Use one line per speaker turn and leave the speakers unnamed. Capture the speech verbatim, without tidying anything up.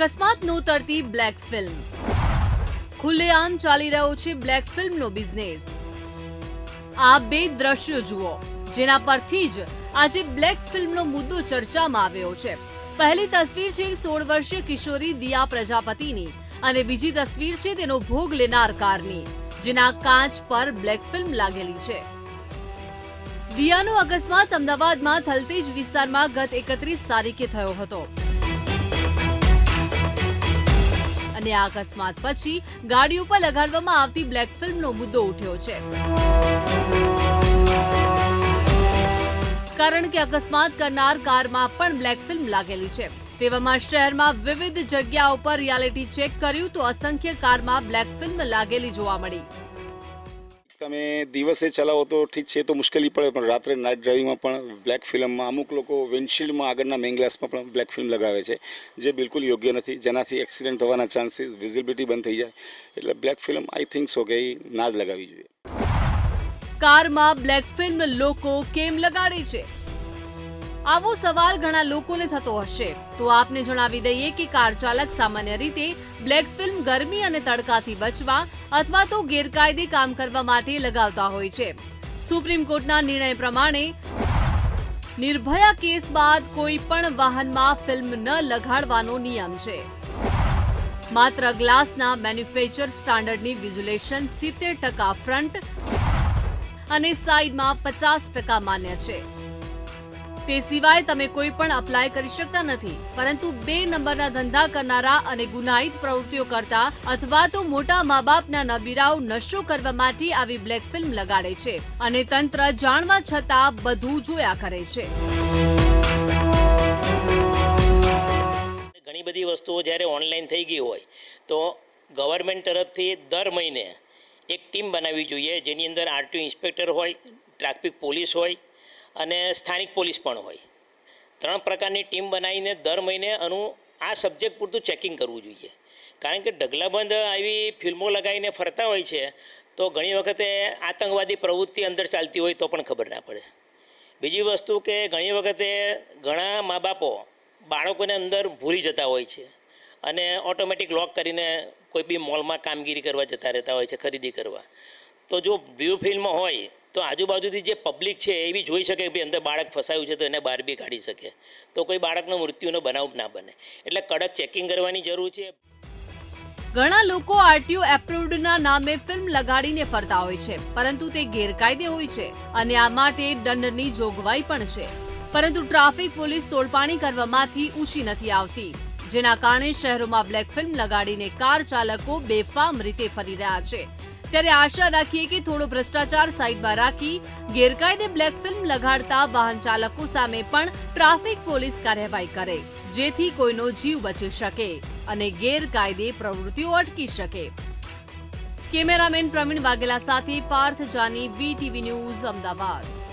અકસ્માત નો તરતી black film, ખુલ્લેઆમ ચાલી રહ્યો છે બ્લેક ફિલ્મનો બિઝનેસ। આ બે દ્રશ્યો જુઓ, જેના પરથી જ આજે બ્લેક ફિલ્મનો મુદ્દો ચર્ચામાં આવ્યો છે। પહેલી તસવીર છે સોળ વર્ષીય કિશોરી દિયા પ્રજાપતિની અને બીજી તસવીર છે તેનો ભોગ લેનાર કારની, જેના કાચ પર બ્લેક ફિલ્મ લાગેલી છે। દિયાનો અકસ્માત અમદાવાદમાં થલતેજ વિસ્તારમાં ગત એકત્રીસ તારીખે થયો હતો અને આ અકસ્માત પછી ગાડીઓ પર લગાડવામાં આવતી બ્લેક ફિલ્મનો મુદ્દો ઉઠ્યો છે, કારણ કે અકસ્માત કરનાર કારમાં પણ બ્લેક ફિલ્મ લાગેલી છે। તેવામાં શહેરમાં વિવિધ જગ્યાઓ પર રિયાલિટી ચેક કર્યું તો અસંખ્ય કારમાં બ્લેક ફિલ્મ લાગેલી જોવા મળી।
તમે દિવસે ચલાવો તો ઠીક છે, તો મુશ્કેલી પડે, પણ રાત્રે નાઇટ ડ્રાઇવિંગમાં પણ બ્લેક ફિલ્મમાં અમુક લોકો વિન્ડશીલ્ડમાં આગળના મેઇન ગ્લાસમાં પણ બ્લેક ફિલ્મ લગાવે છે, જે બિલકુલ યોગ્ય નથી, જેનાથી એક્સિડન્ટ થવાના ચાન્સીસ, વિઝિબિલિટી બંધ થઈ જાય। એટલે black film I think so કે ના જ લગાવવી જોઈએ।
કારમાં બ્લેક ફિલ્મ લોકો કેમ લગાડે છે? આવો સવાલ ઘણા લોકોને થતો હશે, તો આપને જણાવી દઈએ કે કાર ચાલક સામાન્ય રીતે બ્લેક ફિલ્મ ગરમી અને તડકાથી બચવા અથવા તો ગેરકાયદે કામ કરવા માટે લગાવતા હોય છે। સુપ્રીમ કોર્ટના નિર્ણય પ્રમાણે નિર્ભયા કેસ બાદ કોઈ પણ વાહનમાં ફિલ્મ ન લગાડવાનો નિયમ છે। માત્ર ગ્લાસના મેન્યુફેક્ચર સ્ટાન્ડર્ડની વિઝ્યુલેશન સિત્તેર ટકા ફ્રન્ટ અને સાઇડમાં પચાસ ટકા માન્ય છે। તે સિવાય તમે કોઈ પણ અપ્લાય કરી શકતા નથી, પરંતુ બે નંબરના ધંધા કરનારા અને ગુનાહિત પ્રવૃત્તિઓ કરતા અથવા તો મોટા મા બાપના નબીરાઓ નશો કરવા માટે આવી બ્લેક ફિલ્મ લગાડે છે અને તંત્ર જાણવા છતાં બધું જોયા કરે છે।
ઘણી બધી વસ્તુઓ જ્યારે ઓનલાઈન થઈ ગઈ હોય તો ગવર્મેન્ટ તરફથી દર મહિને એક ટીમ બનાવવી જોઈએ, જેની અંદર આરટીઓ ઇન્સ્પેક્ટર હોય, ટ્રાફિક પોલીસ હોય અને સ્થાનિક પોલીસ પણ હોય। ત્રણ પ્રકારની ટીમ બનાવીને દર મહિને આનું આ સબ્જેક્ટ પૂરતું ચેકિંગ કરવું જોઈએ, કારણ કે ઢગલાબંધ આવી ફિલ્મો લગાવીને ફરતા હોય છે તો ઘણી વખતે આતંકવાદી પ્રવૃત્તિ અંદર ચાલતી હોય તો પણ ખબર ના પડે। બીજી વસ્તુ કે ઘણી વખતે ઘણા મા બાપો બાળકોને અંદર ભૂલી જતા હોય છે અને ઓટોમેટિક લોક કરીને કોઈ બી મોલમાં કામગીરી કરવા જતા રહેતા હોય છે, ખરીદી કરવા। તો જો બ્લુ ફિલ્મ હોય તો આજુબાજુથી જે પબ્લિક છે એ બી જોઈ શકે કે ભાઈ અંદર બાળક ફસાયું છે તો એને બહાર બી કાઢી શકે, તો કોઈ બાળકનો મૃત્યુનો બનાવ ના બને। એટલે કડક ચેકિંગ કરવાની જરૂર છે।
ઘણા લોકો આરટીઓ એપ્રુવડના નામે ફિલ્મ લગાડીને ફરતા હોય છે, પરંતુ તે ગેરકાયદે હોય છે અને આ માટે દંડની જોગવાઈ પણ છે, પરંતુ ટ્રાફિક પોલીસ તોડપાણી કરવામાંથી ઊંચી નથી આવતી, જેના કારણે શહેરોમાં બ્લેક ફિલ્મ લગાડીને કાર ચાલકો બેફામ રીતે ફરી રહ્યા છે। ત્યારે આશા રાખીએ કે થોડો ભ્રષ્ટાચાર સાઈડમાં રાખી ગેરકાયદે બ્લેક ફિલ્મ લગાડતા વાહન ચાલકો સામે પણ ટ્રાફિક પોલીસ કાર્યવાહી કરે, જેથી કોઈનો જીવ બચી શકે અને ગેરકાયદે પ્રવૃત્તિઓ અટકી શકે। કેમેરામેન પ્રવીણ વાઘેલા સાથે પાર્થ જાની, વીટીવી ન્યૂઝ, અમદાવાદ।